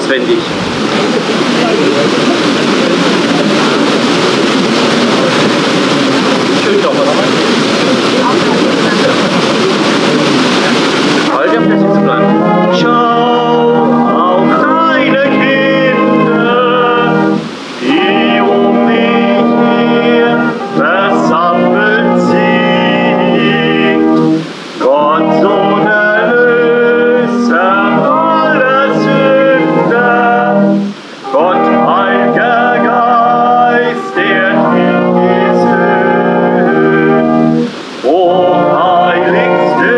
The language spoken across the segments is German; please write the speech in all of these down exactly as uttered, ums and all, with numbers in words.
auswendig. Schön doch, oder? Halt auf der Sitze bleiben. Schau auf deine Kinder, die um mich her versammelt sind. Gott, Sohn, Erlöser aller Sünder, Gott, Heiliger Geist, der Trinität. O Heiligste,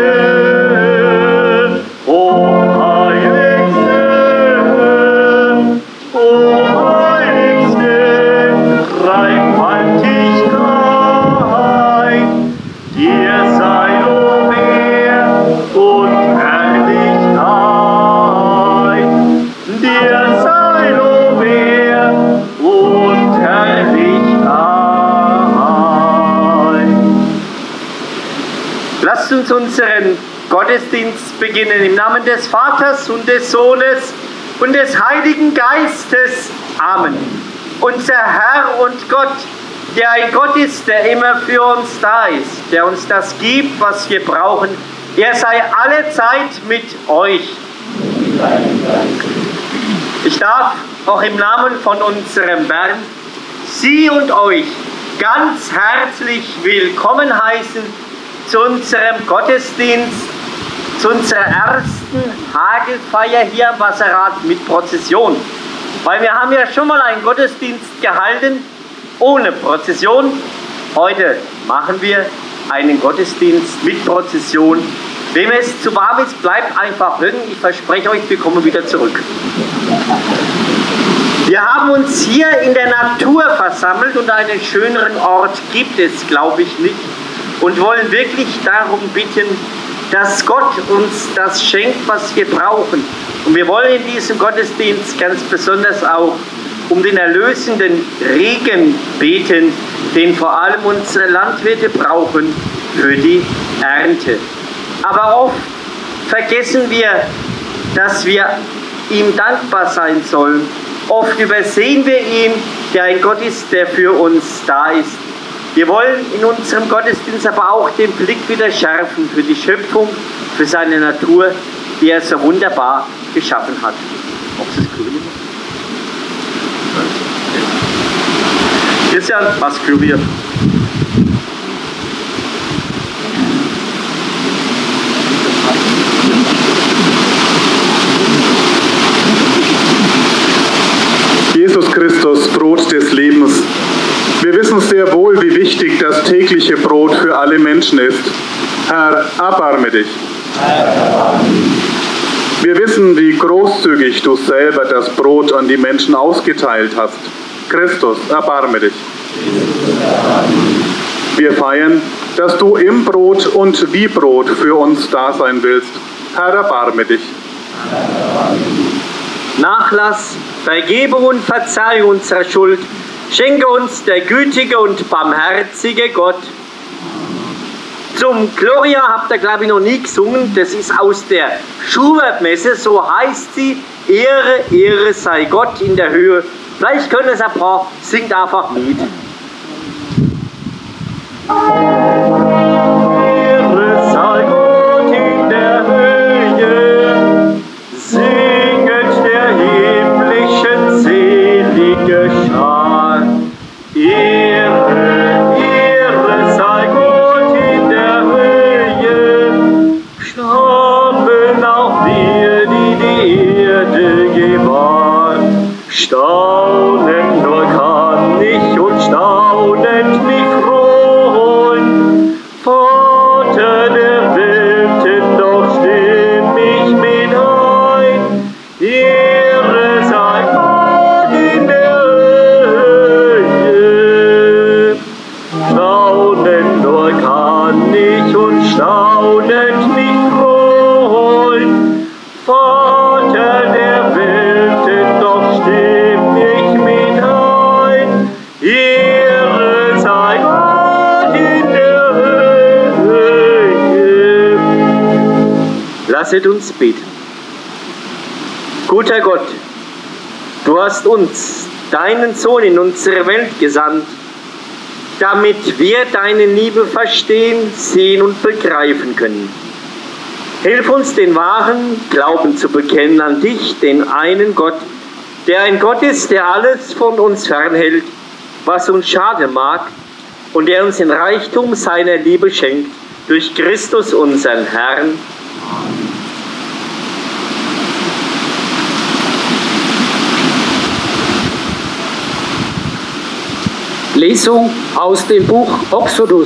O Heiligste, O Heiligste, Dreifaltigkeit, dir sei Lob, Ehr und Herrlichkeit, dir sei Lob, Ehr und Herrlichkeit. Lasst uns unseren Gottesdienst beginnen im Namen des Vaters und des Sohnes und des Heiligen Geistes. Amen. Unser Herr und Gott, der ein Gott ist, der immer für uns da ist, der uns das gibt, was wir brauchen, er sei alle Zeit mit euch. Ich darf auch im Namen von unserem Herrn Sie und euch ganz herzlich willkommen heißen zu unserem Gottesdienst, zu unserer ersten Hagelfeier hier am Wasserrad mit Prozession. Weil wir haben ja schon mal einen Gottesdienst gehalten ohne Prozession. Heute machen wir einen Gottesdienst mit Prozession. Wem es zu warm ist, bleibt einfach hängen. Ich verspreche euch, wir kommen wieder zurück. Wir haben uns hier in der Natur versammelt und einen schöneren Ort gibt es, glaube ich, nicht. Und wollen wirklich darum bitten, dass Gott uns das schenkt, was wir brauchen. Und wir wollen in diesem Gottesdienst ganz besonders auch um den erlösenden Regen beten, den vor allem unsere Landwirte brauchen für die Ernte. Aber oft vergessen wir, dass wir ihm dankbar sein sollen. Oft übersehen wir ihn, der ein Gott ist, der für uns da ist. Wir wollen in unserem Gottesdienst aber auch den Blick wieder schärfen für die Schöpfung, für seine Natur, die er so wunderbar geschaffen hat. Christian, was kuriert? Jesus Christus, Brot des Lebens. Wir wissen sehr wohl, wie wichtig das tägliche Brot für alle Menschen ist. Herr, erbarme dich. Wir wissen, wie großzügig du selber das Brot an die Menschen ausgeteilt hast. Christus, erbarme dich. Wir feiern, dass du im Brot und wie Brot für uns da sein willst. Herr, erbarme dich. Nachlass, Vergebung und Verzeihung unserer Schuld schenke uns der gütige und barmherzige Gott. Zum Gloria habt ihr, glaube ich, noch nie gesungen. Das ist aus der Schubert-Messe, so heißt sie. Ehre, Ehre sei Gott in der Höhe. Vielleicht können es ein paar, singt einfach mit. Ehre sei Gott in der Höhe, singet der himmlischen selige Schar. Ehre, Ehre sei Gott in der Höhe, staunen auch wir, die die Erde gewahrt. Staunen nur kann ich und staunend mich freuen. Vater der Welten, doch stimm mich mit ein. Ehre sei Gott in der Höhe. Staunen nur kann ich und staunend mich freuen. Vater der Welten, doch stimm mich mit ein. Ehre sei Gott in der Höhe. Lasset uns beten. Guter Gott, Du hast uns, deinen Sohn, in unsere Welt gesandt, damit wir deine Liebe verstehen, sehen und begreifen können. Hilf uns, den wahren Glauben zu bekennen an dich, den einen Gott, der ein Gott ist, der alles von uns fernhält, was uns schaden mag, und der uns den Reichtum seiner Liebe schenkt, durch Christus unseren Herrn. Lesung aus dem Buch Exodus.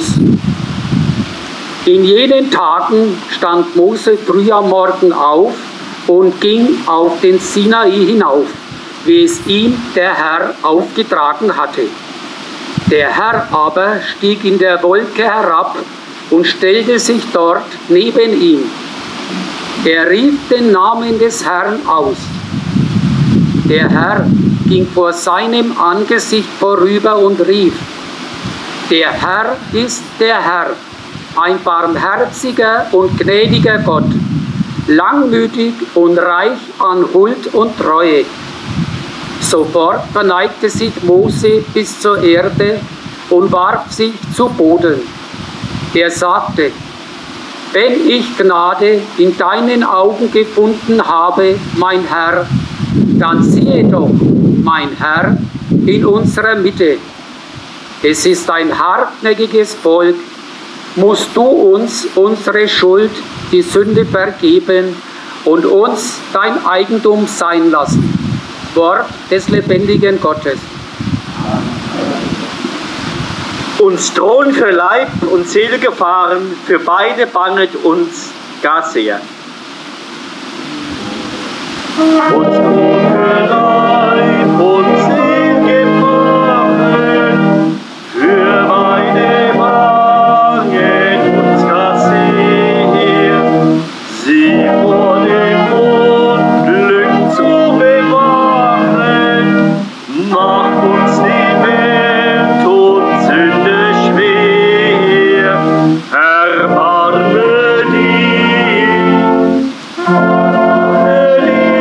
In jenen Tagen stand Mose früh am Morgen auf und ging auf den Sinai hinauf, wie es ihm der Herr aufgetragen hatte. Der Herr aber stieg in der Wolke herab und stellte sich dort neben ihm. Er rief den Namen des Herrn aus. Der Herr ging vor seinem Angesicht vorüber und rief: Der Herr ist der Herr, ein barmherziger und gnädiger Gott, langmütig und reich an Huld und Treue. Sofort verneigte sich Mose bis zur Erde und warf sich zu Boden. Er sagte: Wenn ich Gnade in deinen Augen gefunden habe, mein Herr, dann siehe doch, mein Herr, in unserer Mitte. Es ist ein hartnäckiges Volk. Musst du uns unsere Schuld, die Sünde vergeben und uns dein Eigentum sein lassen. Wort des lebendigen Gottes. Uns drohen für Leib und Seele Gefahren, für beide banget uns gar sehr. Uns drohen für Leib und Seele Gefahren, für beide banget uns gar sehr. Sie vor dem Unglück zu bewahren, macht uns die Welt und Sünde schwer. Erbarme dich, erbarme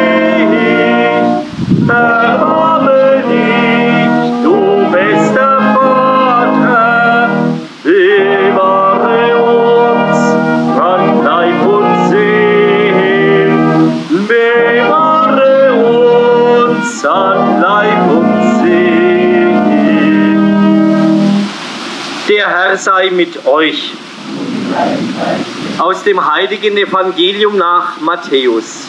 dich, erbarme dich, du bester Vater, bewahre uns an Leib und Seele, bewahre uns an Leib und Seele. Der Herr sei mit euch. Aus dem heiligen Evangelium nach Matthäus.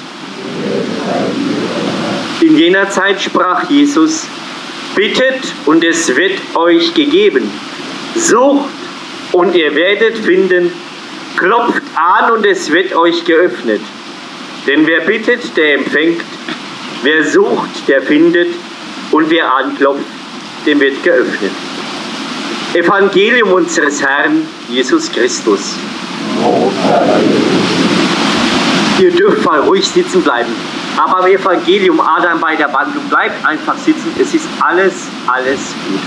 In jener Zeit sprach Jesus: Bittet und es wird euch gegeben. Sucht und ihr werdet finden. Klopft an und es wird euch geöffnet. Denn wer bittet, der empfängt. Wer sucht, der findet. Und wer anklopft, dem wird geöffnet. Evangelium unseres Herrn Jesus Christus. Ihr dürft mal ruhig sitzen bleiben. Aber im Evangelium Adam bei der Wandlung, bleibt einfach sitzen. Es ist alles, alles gut.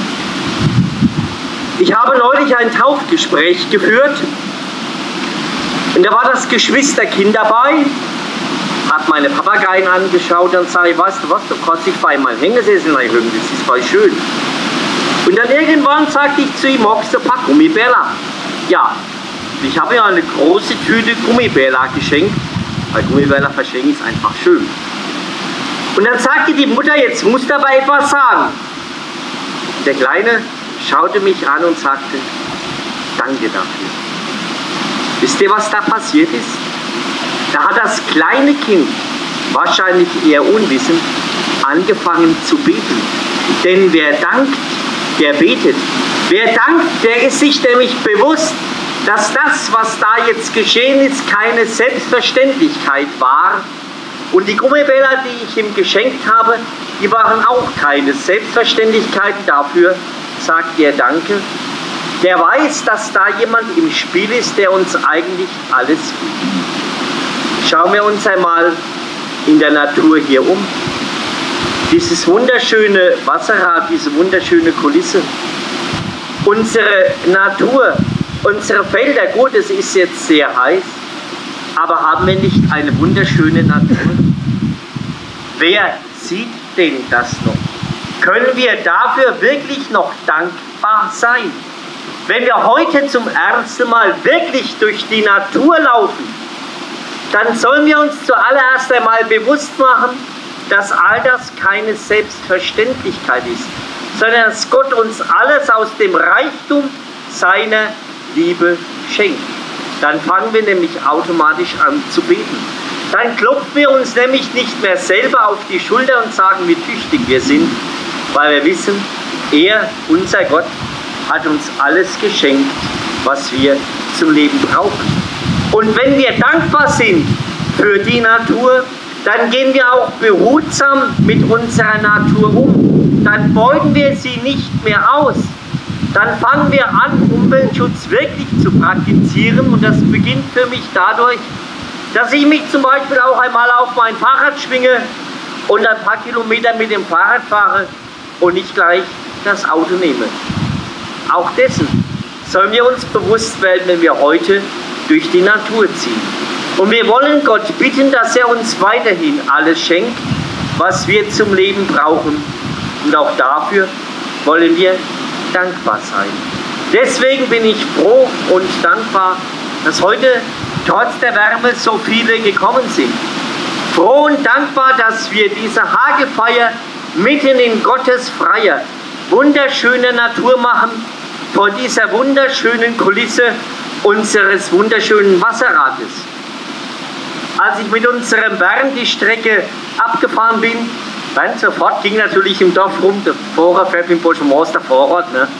Ich habe neulich ein Taufgespräch geführt. Und da war das Geschwisterkind dabei. Hat meine Papageien angeschaut und sage, weißt du was, du kannst dich bei meinem Hängesessel einhören, das ist voll schön. Und dann irgendwann sagte ich zu ihm, magst du ein paar Gummibärler? Ja, ich habe ja eine große Tüte Gummibärler geschenkt, weil Gummibärler verschenken ist einfach schön. Und dann sagte die Mutter, jetzt musst du aber etwas sagen. Und der Kleine schaute mich an und sagte, danke dafür. Wisst ihr, was da passiert ist? Da hat das kleine Kind, wahrscheinlich eher unwissend, angefangen zu beten. Denn wer dankt, der betet. Wer dankt, der ist sich nämlich bewusst, dass das, was da jetzt geschehen ist, keine Selbstverständlichkeit war. Und die Gummibärler, die ich ihm geschenkt habe, die waren auch keine Selbstverständlichkeit. Dafür sagt er Danke. Der weiß, dass da jemand im Spiel ist, der uns eigentlich alles gibt. Schauen wir uns einmal in der Natur hier um. Dieses wunderschöne Wasserrad, diese wunderschöne Kulisse. Unsere Natur, unsere Felder, gut, es ist jetzt sehr heiß, aber haben wir nicht eine wunderschöne Natur? Wer sieht denn das noch? Können wir dafür wirklich noch dankbar sein? Wenn wir heute zum ersten Mal wirklich durch die Natur laufen, dann sollen wir uns zuallererst einmal bewusst machen, dass all das keine Selbstverständlichkeit ist, sondern dass Gott uns alles aus dem Reichtum seiner Liebe schenkt. Dann fangen wir nämlich automatisch an zu beten. Dann klopfen wir uns nämlich nicht mehr selber auf die Schulter und sagen, wie tüchtig wir sind, weil wir wissen, er, unser Gott, hat uns alles geschenkt, was wir zum Leben brauchen. Und wenn wir dankbar sind für die Natur, dann gehen wir auch behutsam mit unserer Natur um. Dann beuten wir sie nicht mehr aus. Dann fangen wir an, Umweltschutz wirklich zu praktizieren. Und das beginnt für mich dadurch, dass ich mich zum Beispiel auch einmal auf mein Fahrrad schwinge und ein paar Kilometer mit dem Fahrrad fahre und nicht gleich das Auto nehme. Auch dessen sollen wir uns bewusst werden, wenn wir heute durch die Natur ziehen. Und wir wollen Gott bitten, dass er uns weiterhin alles schenkt, was wir zum Leben brauchen. Und auch dafür wollen wir dankbar sein. Deswegen bin ich froh und dankbar, dass heute trotz der Wärme so viele gekommen sind. Froh und dankbar, dass wir diese Hagefeier mitten in Gottes freier, wunderschöner Natur machen, vor dieser wunderschönen Kulisse unseres wunderschönen Wasserrades. Als ich mit unserem Bernd die Strecke abgefahren bin, dann sofort ging natürlich im Dorf rum, der Fahrer fährt mit dem Boschemors der Vorrat. Ne?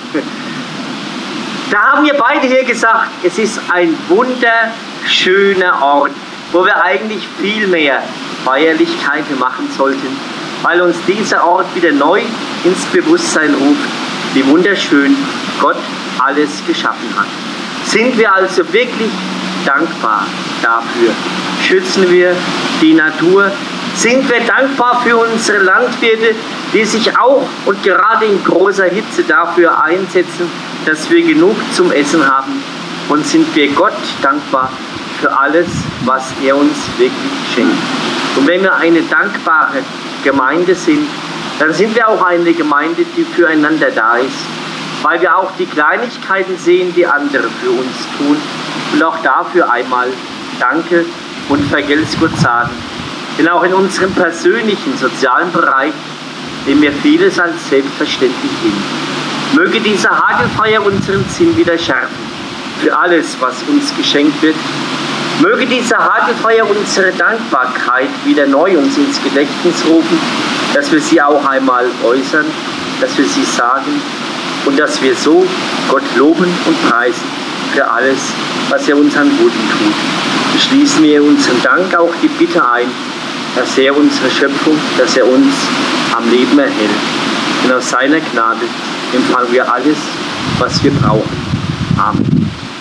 Da haben wir beide hier gesagt, es ist ein wunderschöner Ort, wo wir eigentlich viel mehr Feierlichkeiten machen sollten, weil uns dieser Ort wieder neu ins Bewusstsein ruft, wie wunderschön Gott alles geschaffen hat. Sind wir also wirklich dankbar dafür? Schützen wir die Natur? Sind wir dankbar für unsere Landwirte, die sich auch und gerade in großer Hitze dafür einsetzen, dass wir genug zum Essen haben? Und sind wir Gott dankbar für alles, was er uns wirklich schenkt? Und wenn wir eine dankbare Gemeinde sind, dann sind wir auch eine Gemeinde, die füreinander da ist, weil wir auch die Kleinigkeiten sehen, die andere für uns tun. Und auch dafür einmal Danke und Vergelt's Gott sagen. Denn auch in unserem persönlichen, sozialen Bereich nehmen wir vieles als selbstverständlich hin. Möge diese Hagefeier unseren Sinn wieder schärfen für alles, was uns geschenkt wird. Möge diese Hagefeier unsere Dankbarkeit wieder neu uns ins Gedächtnis rufen, dass wir sie auch einmal äußern, dass wir sie sagen und dass wir so Gott loben und preisen für alles, was er uns an Guten tut. Schließen wir unseren Dank auch die Bitte ein, dass er unsere Schöpfung, dass er uns am Leben erhält. Und aus seiner Gnade empfangen wir alles, was wir brauchen. Amen.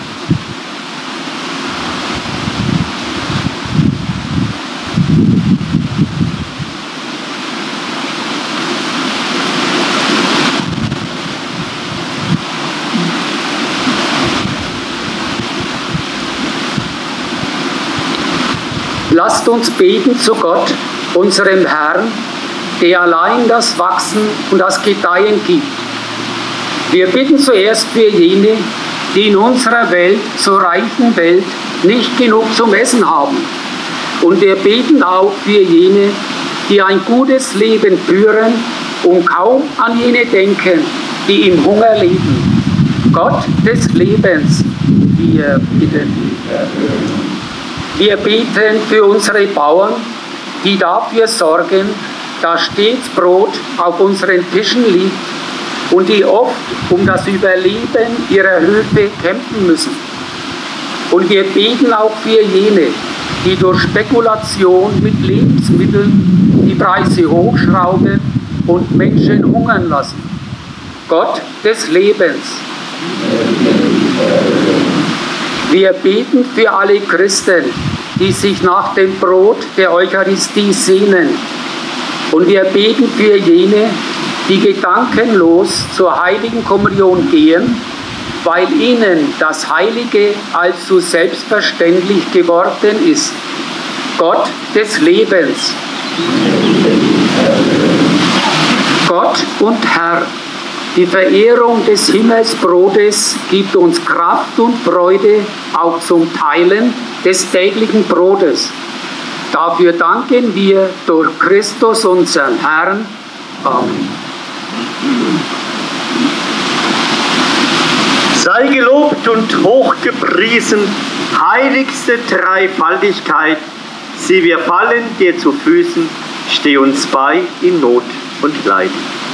Lasst uns beten zu Gott, unserem Herrn, der allein das Wachsen und das Gedeihen gibt. Wir bitten zuerst für jene, die in unserer Welt, so reichen Welt, nicht genug zum Essen haben. Und wir beten auch für jene, die ein gutes Leben führen und kaum an jene denken, die im Hunger leben. Gott des Lebens, wir bitten. Wir beten für unsere Bauern, die dafür sorgen, dass stets Brot auf unseren Tischen liegt und die oft um das Überleben ihrer Höfe kämpfen müssen. Und wir beten auch für jene, die durch Spekulation mit Lebensmitteln die Preise hochschrauben und Menschen hungern lassen. Gott des Lebens. Wir beten für alle Christen, die sich nach dem Brot der Eucharistie sehnen. Und wir beten für jene, die gedankenlos zur Heiligen Kommunion gehen, weil ihnen das Heilige allzu selbstverständlich geworden ist. Gott des Lebens. Gott und Herr, die Verehrung des Himmelsbrotes gibt uns Kraft und Freude auch zum Teilen des täglichen Brotes. Dafür danken wir durch Christus, unseren Herrn. Amen. Sei gelobt und hochgepriesen, heiligste Dreifaltigkeit. Sieh, wir fallen dir zu Füßen, steh uns bei in Not und Leid.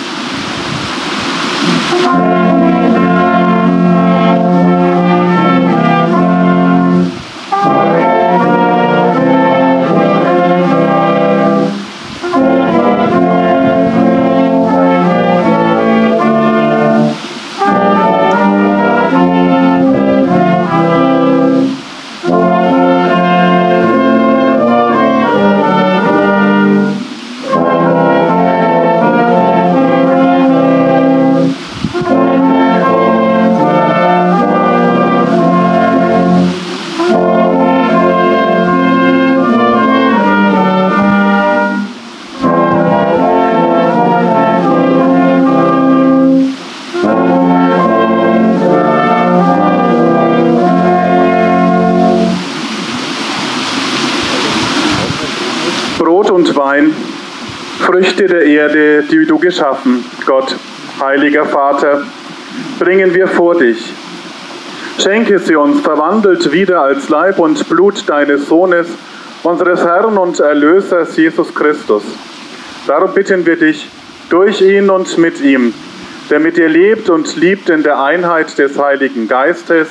Wein, Früchte der Erde, die du geschaffen, Gott, heiliger Vater, bringen wir vor dich. Schenke sie uns verwandelt wieder als Leib und Blut deines Sohnes, unseres Herrn und Erlösers Jesus Christus. Darum bitten wir dich, durch ihn und mit ihm, der mit dir lebt und liebt in der Einheit des Heiligen Geistes.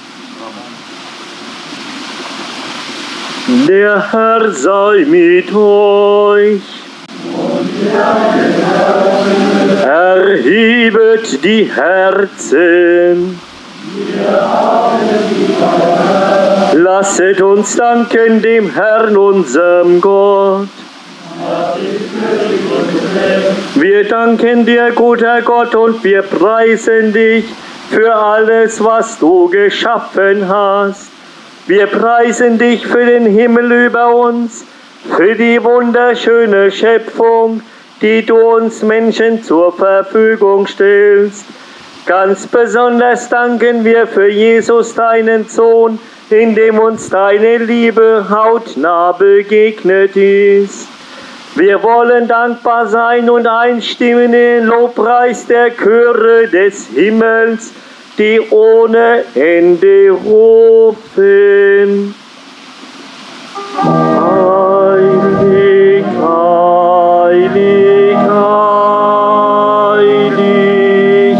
Der Herr sei mit euch. Erhebet die Herzen. Lasset uns danken dem Herrn, unserem Gott. Wir danken dir, guter Gott, und wir preisen dich für alles, was du geschaffen hast. Wir preisen dich für den Himmel über uns, für die wunderschöne Schöpfung, die du uns Menschen zur Verfügung stellst. Ganz besonders danken wir für Jesus, deinen Sohn, in dem uns deine Liebe hautnah begegnet ist. Wir wollen dankbar sein und einstimmen in den Lobpreis der Chöre des Himmels, die ohne Ende rufen. Heilig, heilig, heilig,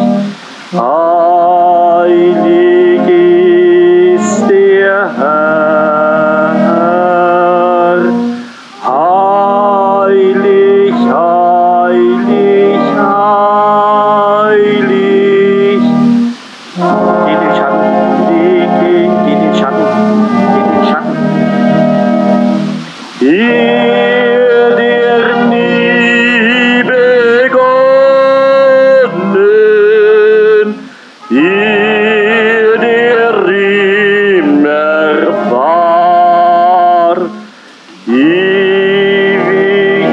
heilig ist der Herr. Heilig, heilig, heilig. Geh den Schatten, geh, geh, geh den Schatten, geh den Schatten. Ihr, der nie begonnen, ihr, der immer war, ewig.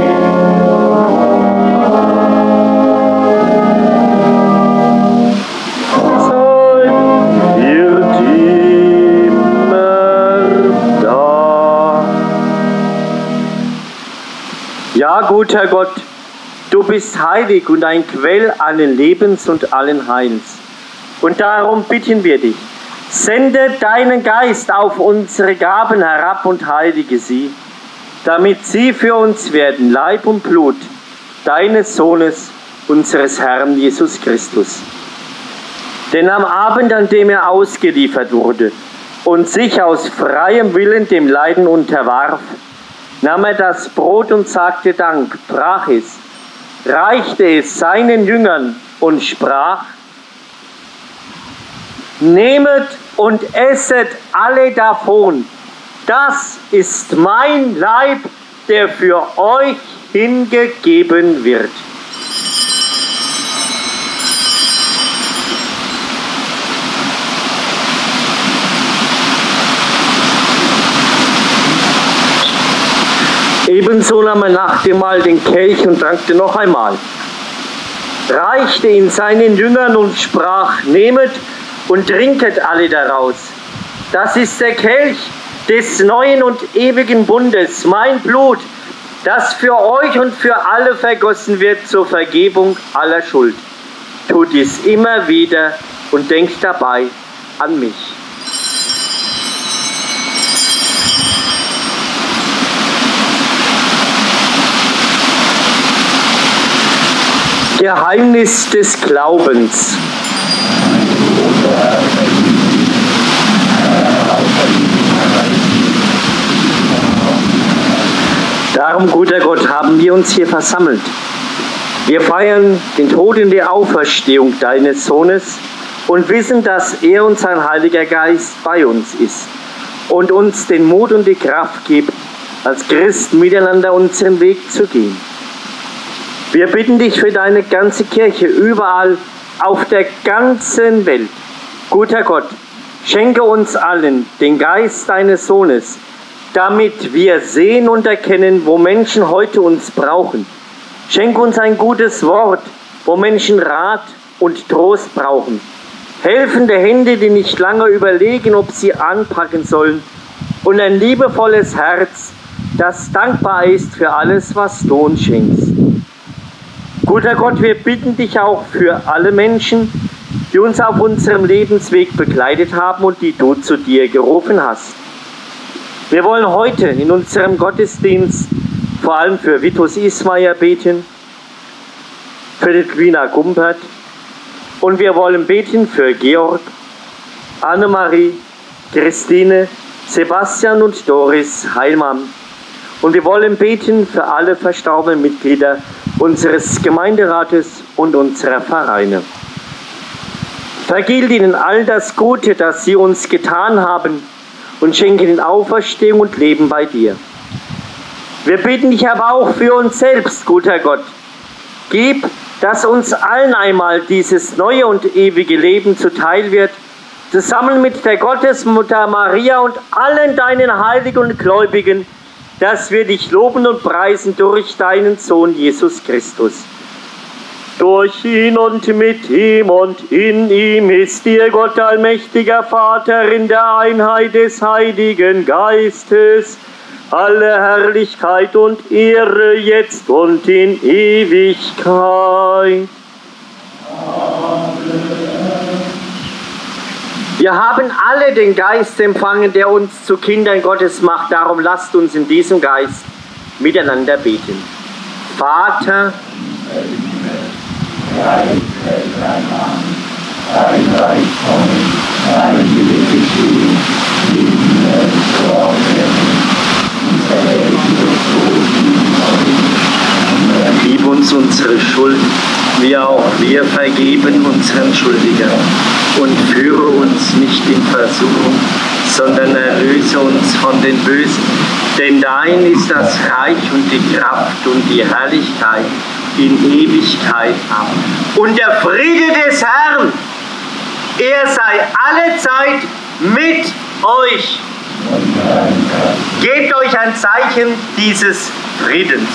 Ja, guter Gott, du bist heilig und ein Quell allen Lebens und allen Heils. Und darum bitten wir dich, sende deinen Geist auf unsere Gaben herab und heilige sie, damit sie für uns werden, Leib und Blut deines Sohnes, unseres Herrn Jesus Christus. Denn am Abend, an dem er ausgeliefert wurde und sich aus freiem Willen dem Leiden unterwarf, nahm er das Brot und sagte Dank, brach es, reichte es seinen Jüngern und sprach: Nehmet und esset alle davon, das ist mein Leib, der für euch hingegeben wird. Ebenso nahm er nach dem Mahl den Kelch und dankte noch einmal. reichte ihn seinen Jüngern und sprach: Nehmet und trinket alle daraus. Das ist der Kelch des neuen und ewigen Bundes, mein Blut, das für euch und für alle vergossen wird zur Vergebung aller Schuld. Tut dies immer wieder und denkt dabei an mich. Geheimnis des Glaubens. Darum, guter Gott, haben wir uns hier versammelt. Wir feiern den Tod und die Auferstehung deines Sohnes und wissen, dass er und sein Heiliger Geist bei uns ist und uns den Mut und die Kraft gibt, als Christen miteinander unseren Weg zu gehen. Wir bitten dich für deine ganze Kirche überall auf der ganzen Welt. Guter Gott, schenke uns allen den Geist deines Sohnes, damit wir sehen und erkennen, wo Menschen heute uns brauchen. Schenke uns ein gutes Wort, wo Menschen Rat und Trost brauchen. Helfende Hände, die nicht lange überlegen, ob sie anpacken sollen. Und ein liebevolles Herz, das dankbar ist für alles, was du uns schenkst. Guter Gott, wir bitten dich auch für alle Menschen, die uns auf unserem Lebensweg begleitet haben und die du zu dir gerufen hast. Wir wollen heute in unserem Gottesdienst vor allem für Vitus Ismayer beten, für Edwina Gumpert und wir wollen beten für Georg, Annemarie, Christine, Sebastian und Doris Heilmann. Und wir wollen beten für alle verstorbenen Mitglieder unseres Gemeinderates und unserer Vereine. Vergilt ihnen all das Gute, das sie uns getan haben und schenke ihnen Auferstehung und Leben bei dir. Wir bitten dich aber auch für uns selbst, guter Gott. Gib, dass uns allen einmal dieses neue und ewige Leben zuteil wird, zusammen mit der Gottesmutter Maria und allen deinen Heiligen und Gläubigen, dass wir dich loben und preisen durch deinen Sohn Jesus Christus. Durch ihn und mit ihm und in ihm ist dir Gott allmächtiger Vater in der Einheit des Heiligen Geistes alle Herrlichkeit und Ehre jetzt und in Ewigkeit. Wir haben alle den Geist empfangen, der uns zu Kindern Gottes macht. Darum lasst uns in diesem Geist miteinander beten. Vater, gib uns unsere Schuld, wie auch wir vergeben unseren Schuldigern. Und führe uns nicht in Versuchung, sondern erlöse uns von den Bösen. Denn dein ist das Reich und die Kraft und die Herrlichkeit in Ewigkeit. Amen. Und der Friede des Herrn, er sei allezeit mit euch. Gebt euch ein Zeichen dieses Friedens.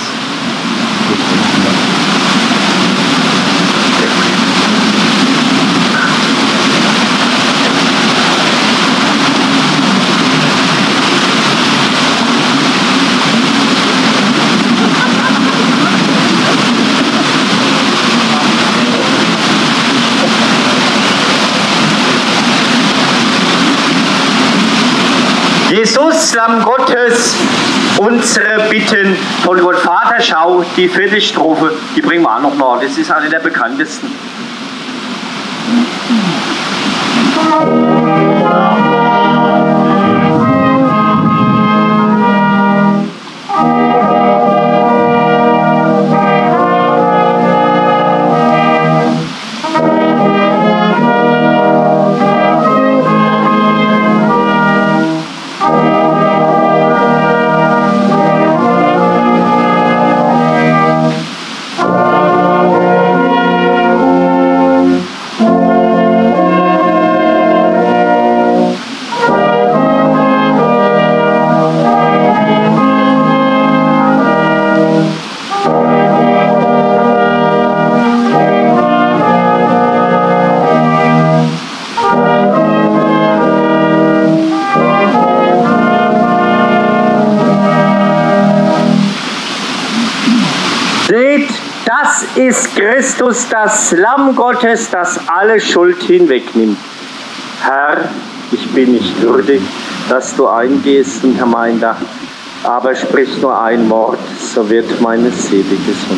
Jesus, Lamm Gottes, unsere Bitten von Gott Vater, schau, die vierte Strophe, die bringen wir auch noch mal, das ist eine der bekanntesten. Christus, das Lamm Gottes, das alle Schuld hinwegnimmt. Herr, ich bin nicht würdig, dass du eingehst unter mein Dach, aber sprich nur ein Wort, so wird meine Seele gesund.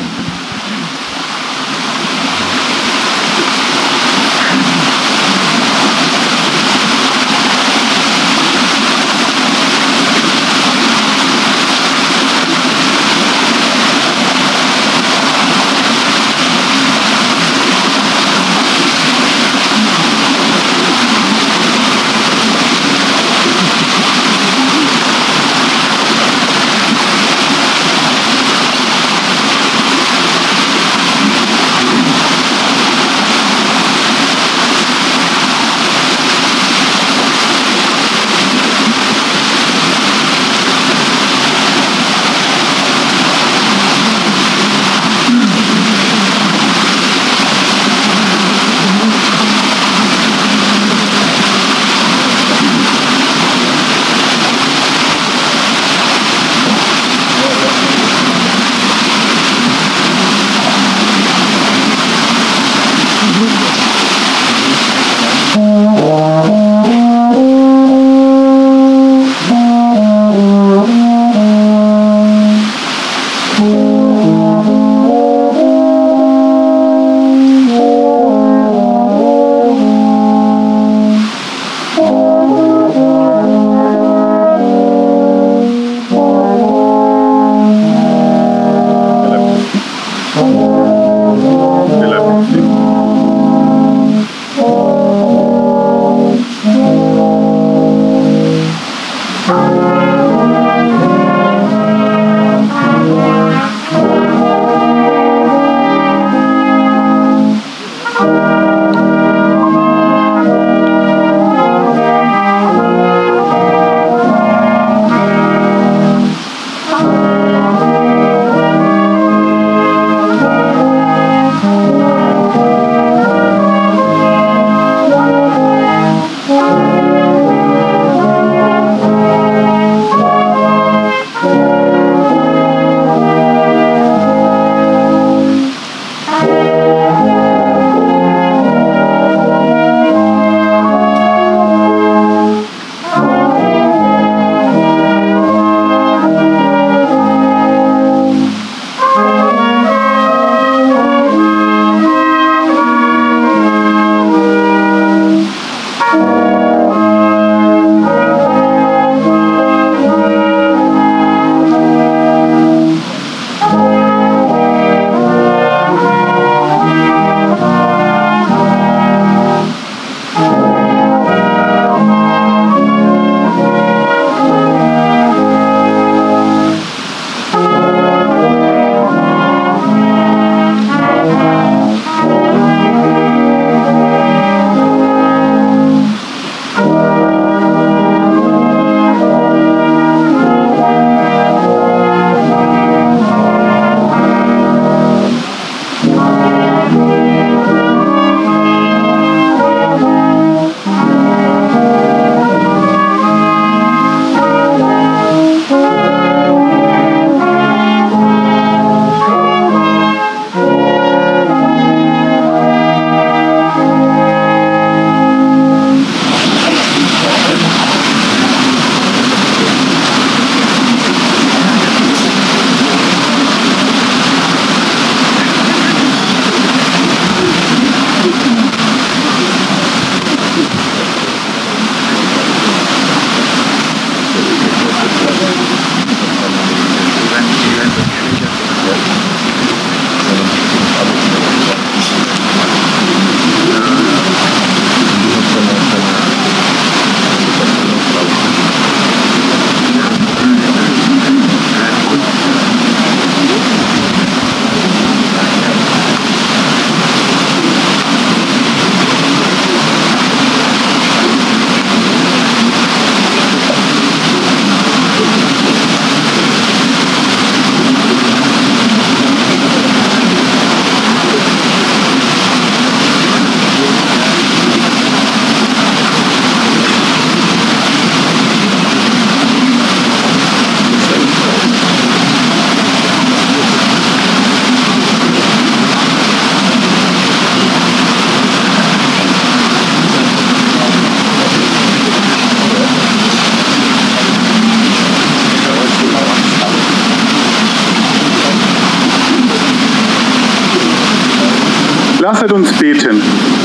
Lasset uns beten.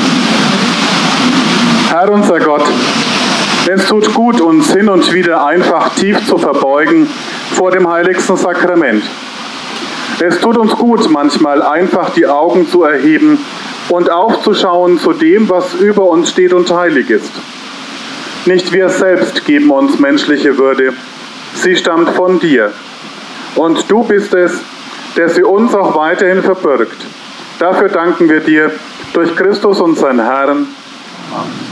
Herr unser Gott, es tut gut, uns hin und wieder einfach tief zu verbeugen vor dem heiligsten Sakrament. Es tut uns gut, manchmal einfach die Augen zu erheben und aufzuschauen zu dem, was über uns steht und heilig ist. Nicht wir selbst geben uns menschliche Würde, sie stammt von dir. Und du bist es, der sie uns auch weiterhin verbirgt. Dafür danken wir dir durch Christus, unseren Herrn. Amen.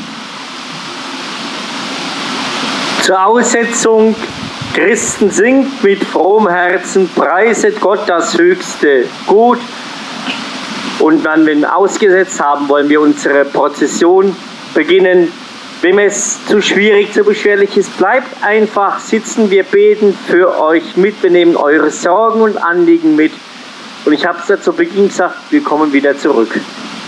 Zur Aussetzung: Christen singt mit frohem Herzen, preiset Gott das höchste Gut. Und dann, wenn wir ausgesetzt haben, wollen wir unsere Prozession beginnen. Wem es zu schwierig, zu beschwerlich ist, bleibt einfach sitzen. Wir beten für euch mit. Wir nehmen eure Sorgen und Anliegen mit. Und ich habe es ja zu Beginn gesagt, wir kommen wieder zurück.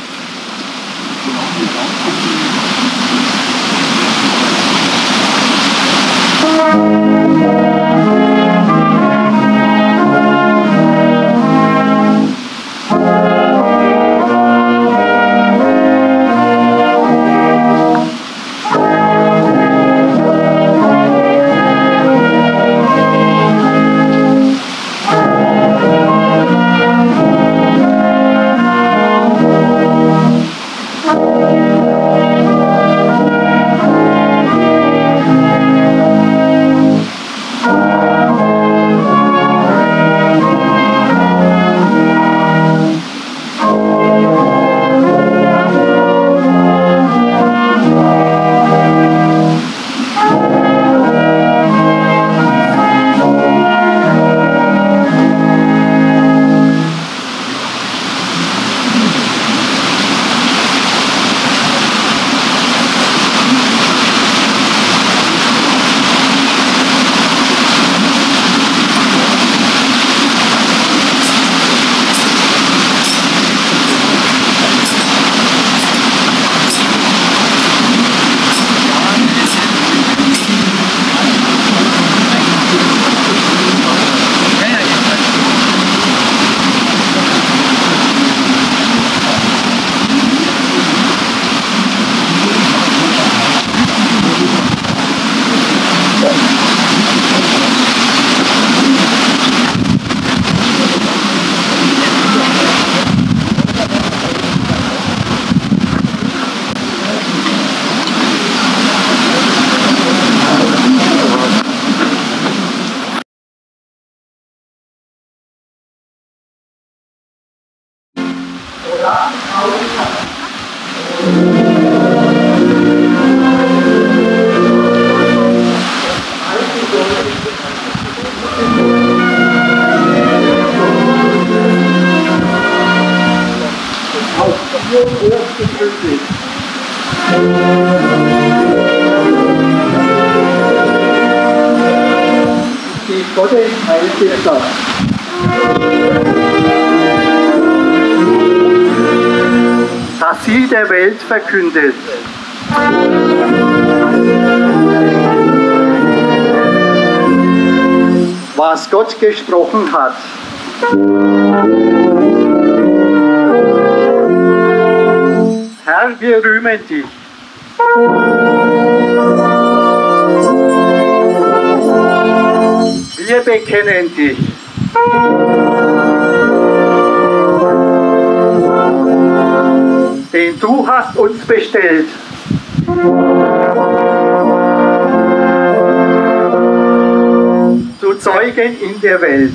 Gottes heilige Stadt. Dass sie der Welt verkündet. Was Gott gesprochen hat. Herr, wir rühmen dich. Wir bekennen dich. Denn du hast uns bestellt. Zu Zeugen in der Welt.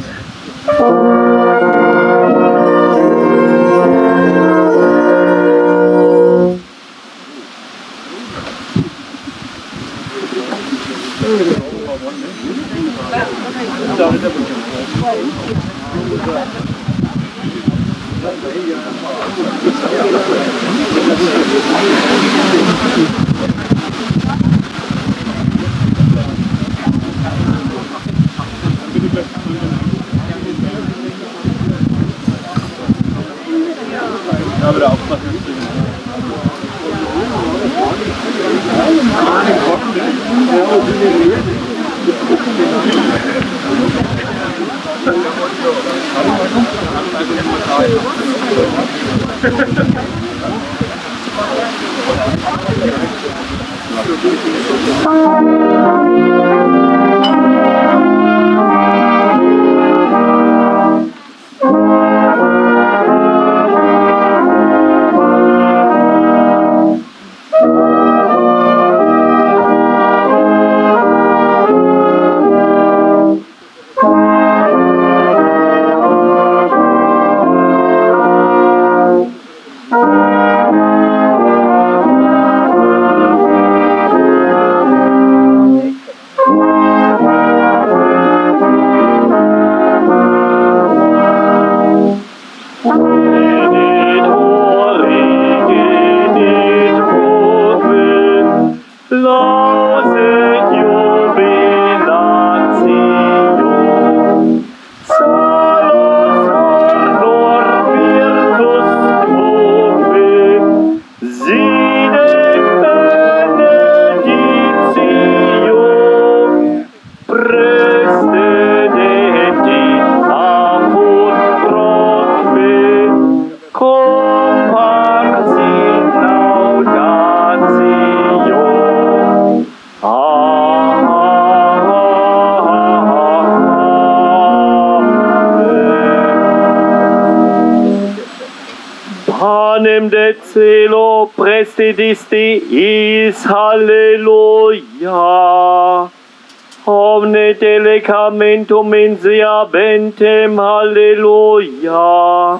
Panem de celo prestidisti is halleluja. Omne delecamentum in sea bentem halleluja.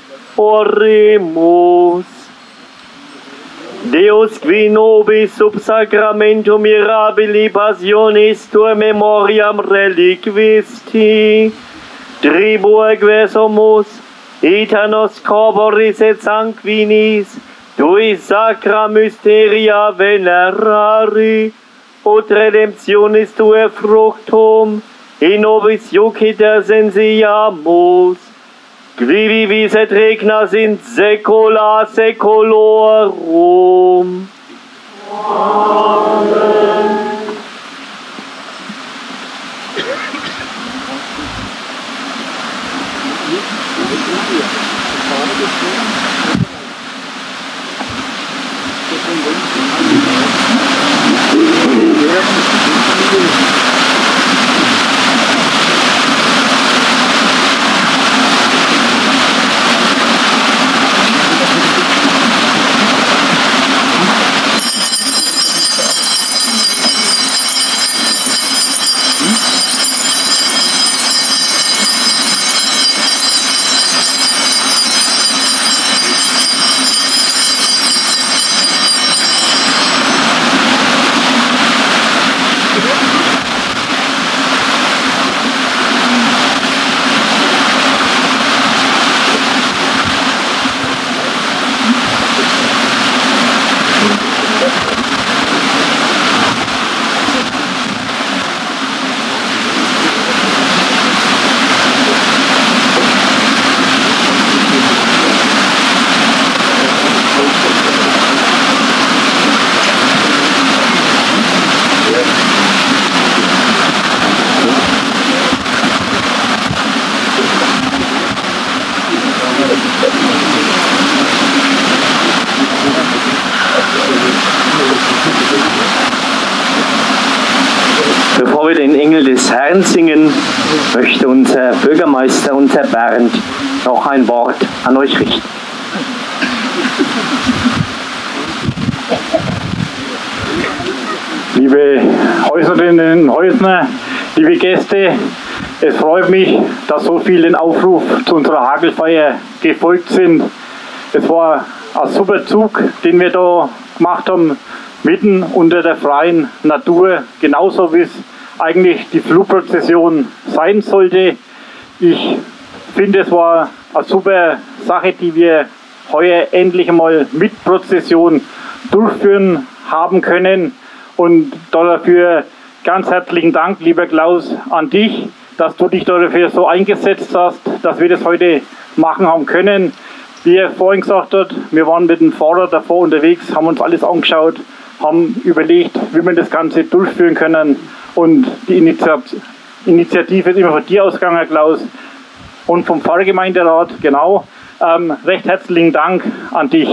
Oremus. Deus qui nobis sub sacramentum mirabili passionis tua memoriam reliquisti, tribuo quesumus, itanos corporis et sanguinis, tui sacra mysteria venerari, ut redemptionis tuae fructum, in nobis iuciter sensiamus, qui vivis et regnas in saecula saeculorum. Amen. Bevor wir den Engel des Herrn singen, möchte unser Bürgermeister, unser Bernd, noch ein Wort an euch richten. Liebe Häuserinnen und Häusner, liebe Gäste, es freut mich, dass so viele den Aufruf zu unserer Hagelfeier gefolgt sind. Es war ein super Zug, den wir da gemacht haben, mitten unter der freien Natur, genauso wie es eigentlich die Flugprozession sein sollte. Ich finde, es war eine super Sache, die wir heuer endlich einmal mit Prozession durchführen haben können. Und dafür ganz herzlichen Dank, lieber Klaus, an dich, dass du dich dafür so eingesetzt hast, dass wir das heute machen haben können. Wie er vorhin gesagt hat, wir waren mit dem Fahrer davor unterwegs, haben uns alles angeschaut, haben überlegt, wie wir das Ganze durchführen können. Und die Initiative ist immer von dir ausgegangen, Klaus, und vom Pfarrgemeinderat, genau. Ähm, recht herzlichen Dank an dich.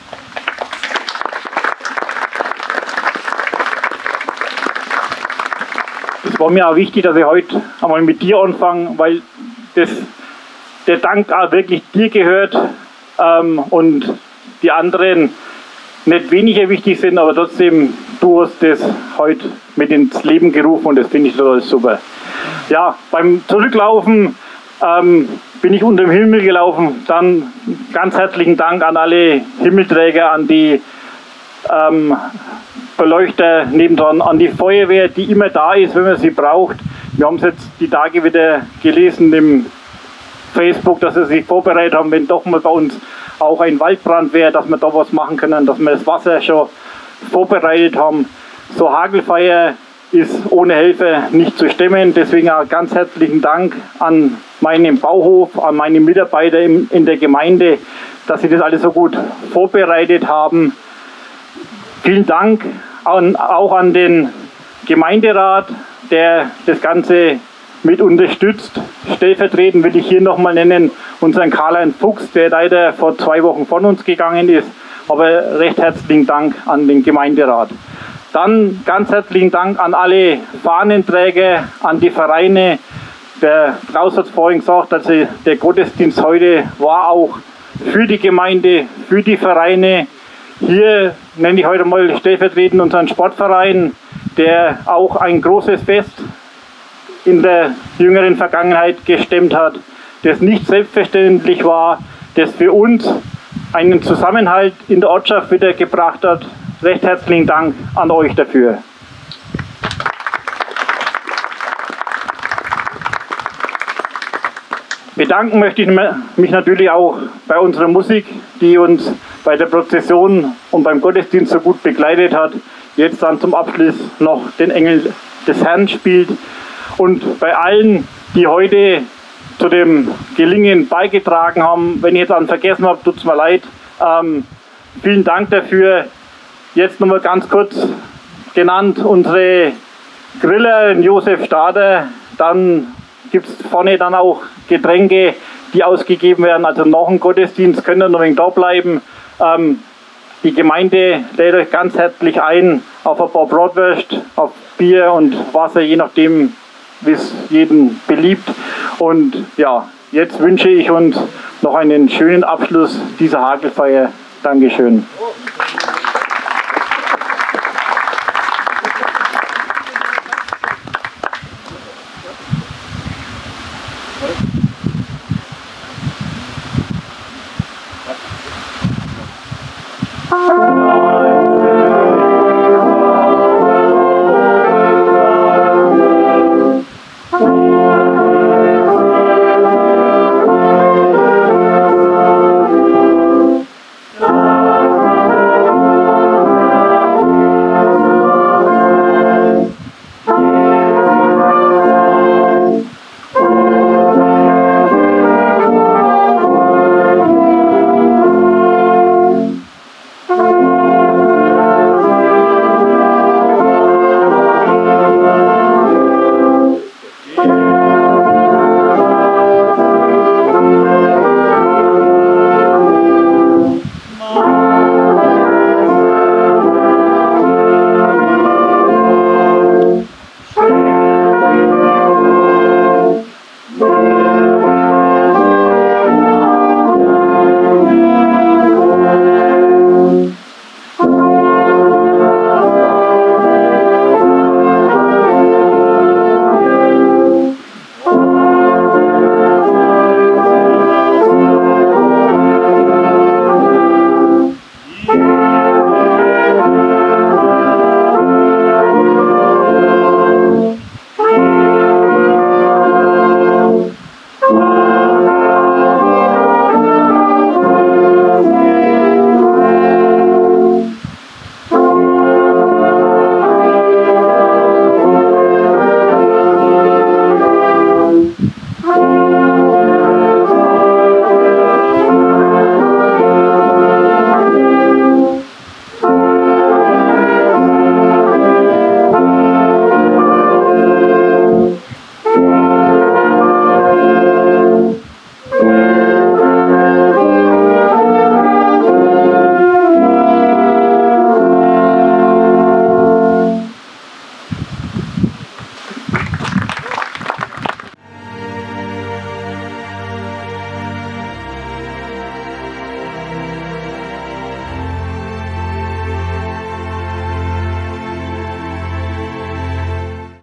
Es war mir auch wichtig, dass ich heute einmal mit dir anfange, weil das, der Dank auch wirklich dir gehört ähm, und die anderen nicht weniger wichtig sind, aber trotzdem, du hast das heute mit ins Leben gerufen und das finde ich total super. Ja, beim Zurücklaufen ähm, bin ich unter dem Himmel gelaufen. Dann ganz herzlichen Dank an alle Himmelträger, an die ähm, Beleuchter nebendran, an die Feuerwehr, die immer da ist, wenn man sie braucht. Wir haben es jetzt die Tage wieder gelesen im Facebook, dass sie sich vorbereitet haben, wenn doch mal bei uns auch ein Waldbrand wäre, dass wir da was machen können, dass wir das Wasser schon vorbereitet haben. So Hagelfeuer ist ohne Hilfe nicht zu stemmen. Deswegen auch ganz herzlichen Dank an meinen Bauhof, an meine Mitarbeiter in, in der Gemeinde, dass sie das alles so gut vorbereitet haben. Vielen Dank an, auch an den Gemeinderat, der das Ganze mit unterstützt. Stellvertretend will ich hier nochmal nennen unseren Karl-Heinz Fuchs, der leider vor zwei Wochen von uns gegangen ist. Aber recht herzlichen Dank an den Gemeinderat. Dann ganz herzlichen Dank an alle Fahnenträger, an die Vereine. Der Klaus hat es vorhin gesagt, also der Gottesdienst heute war auch für die Gemeinde, für die Vereine. Hier nenne ich heute mal stellvertretend unseren Sportverein, der auch ein großes Fest in der jüngeren Vergangenheit gestemmt hat, das nicht selbstverständlich war, das für uns einen Zusammenhalt in der Ortschaft wieder gebracht hat. Recht herzlichen Dank an euch dafür. Bedanken möchte ich mich natürlich auch bei unserer Musik, die uns bei der Prozession und beim Gottesdienst so gut begleitet hat. Jetzt dann zum Abschluss noch den Engel des Herrn spielt. Und bei allen, die heute zu dem Gelingen beigetragen haben, wenn ich jetzt einen vergessen habe, tut es mir leid. Ähm, vielen Dank dafür. Jetzt nochmal ganz kurz genannt unsere Griller, Josef Stader. Dann gibt es vorne dann auch Getränke, die ausgegeben werden. Also nach dem Gottesdienst könnt ihr noch ein wenig da bleiben. Ähm, die Gemeinde lädt euch ganz herzlich ein auf ein paar Bratwürst, auf Bier und Wasser, je nachdem, wie es jedem beliebt. Und ja, jetzt wünsche ich uns noch einen schönen Abschluss dieser Hagelfeier. Dankeschön.